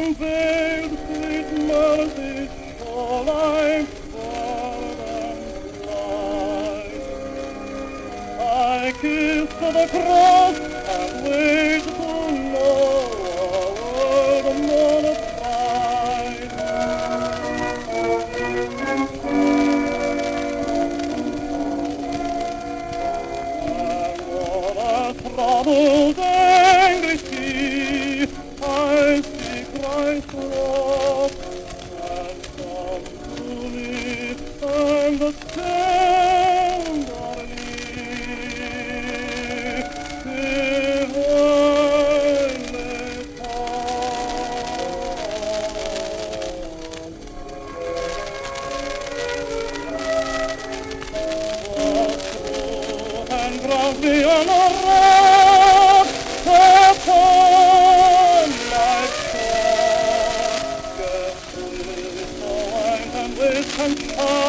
veiled sweet melodies shall I fly. I kiss the cross and wait to know a word more of pride. And on a troubled angry sea I see Christ rock and come to me and the tenderly behind me come. And ground me on a rock upon my shore. Get with the wine and with and